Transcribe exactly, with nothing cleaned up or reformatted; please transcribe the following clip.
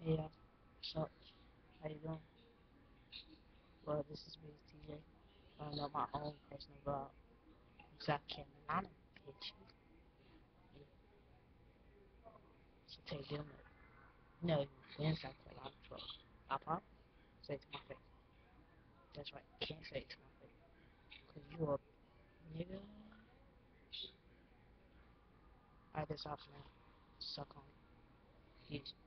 Yeah, so, how you doing? Well, this is Big T J. I know my own personal blog. So I cannot pitch you. Yeah, so take them up. No, you're in South Carolina, bro. I probably say it to my face. That's right, can't say it to my face. Cause you a nigga. Alright, that's off now. Suck on it. Peace.